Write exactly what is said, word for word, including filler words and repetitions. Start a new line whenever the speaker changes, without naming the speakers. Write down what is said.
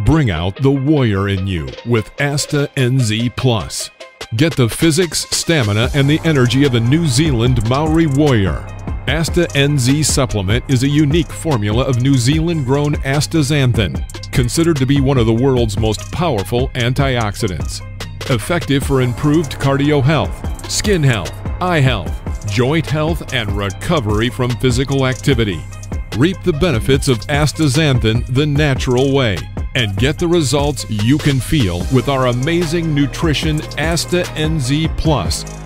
Bring out the warrior in you with AstaNZ Plus. Get the physics, stamina, and the energy of a New Zealand Maori warrior. AstaNZ Supplement is a unique formula of New Zealand-grown astaxanthin, considered to be one of the world's most powerful antioxidants. Effective for improved cardio health, skin health, eye health, joint health, and recovery from physical activity. Reap the benefits of astaxanthin the natural way and get the results you can feel with our amazing nutrition AstaNZ Plus